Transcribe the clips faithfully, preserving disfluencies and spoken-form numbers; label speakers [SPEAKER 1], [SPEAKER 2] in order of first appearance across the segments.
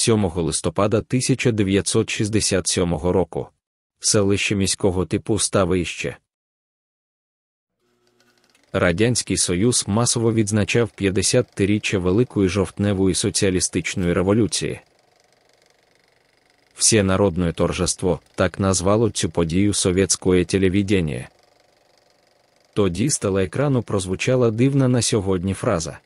[SPEAKER 1] сьомого листопада тисяча дев'ятсот шістдесят сьомого року. Селище міського типу Ставище. Радянський Союз масово відзначав п'ятдесятиріччя Великої жовтневої соціалістичної революції. Всенародне торжество – так назвало цю подію совєтське телевідення. Тоді з телеекрану прозвучала дивна на сьогодні фраза.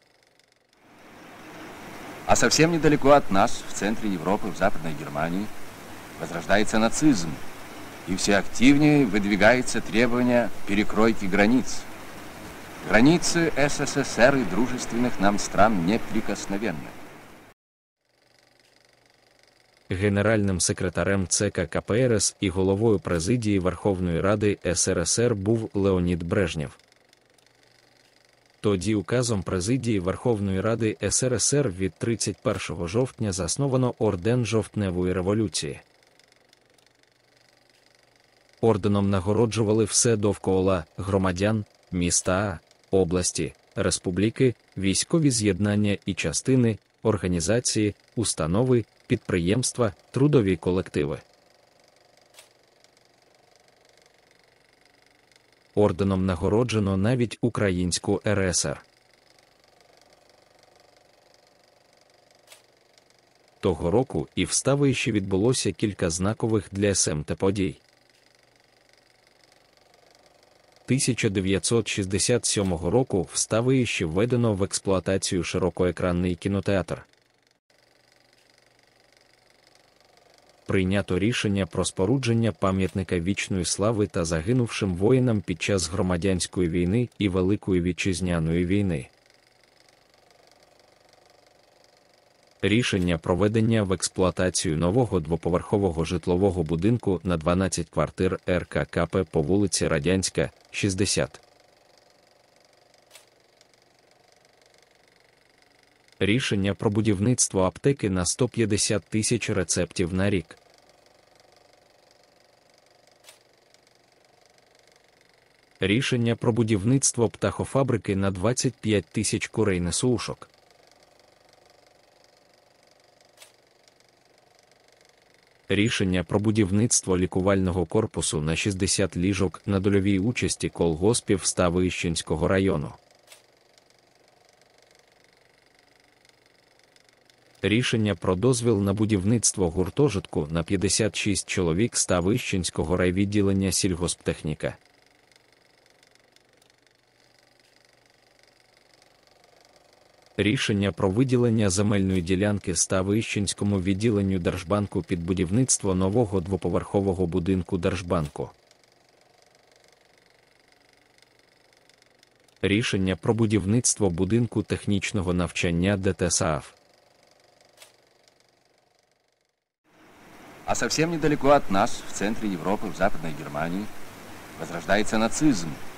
[SPEAKER 2] А совсем недалеко от нас, в центре Европы, в Западной Германии, возрождается нацизм, и все активнее выдвигается требование перекройки границ. Границы СССР и дружественных нам стран неприкосновенны.
[SPEAKER 1] Генеральним секретарем ЦК КПРС і головою президії Верховної Ради СРСР був Леонід Брежнєв. Тоді указом президії Верховної Ради СРСР від тридцять першого жовтня засновано Орден Жовтневої революції. Орденом нагороджували все довкола громадян, міста, області, республіки, військові з'єднання і частини, організації, установи, підприємства, трудові колективи. Орденом нагороджено навіть Українську РСР. Того року і в Ставищі відбулося кілька знакових для СМТ подій. тисяча дев'ятсот шістдесят сьомого року в Ставищі введено в експлуатацію широкоекранний кінотеатр. Прийнято рішення про спорудження пам'ятника вічної слави та загинувшим воїнам під час громадянської війни і Великої Вітчизняної війни. Рішення про введення в експлуатацію нового двоповерхового житлового будинку на дванадцять квартир РККП по вулиці Радянська, шістдесят. Рішення про будівництво аптеки на сто п'ятдесят тисяч рецептів на рік. Рішення про будівництво птахофабрики на двадцять п'ять тисяч курей-несушок. Рішення про будівництво лікувального корпусу на шістдесят ліжок на дольовій участі колгоспів Ставищенського району. Рішення про дозвіл на будівництво гуртожитку на п'ятдесят шість чоловік Ставищенського райвідділення сільгосптехніка. Рішення про виділення земельної ділянки Ставищенському відділенню Держбанку під будівництво нового двоповерхового будинку Держбанку. Рішення про будівництво будинку технічного навчання ДТСААФ.
[SPEAKER 2] А совсем недалеко от нас, в центре Европы, в Западной Германии, возрождается нацизм,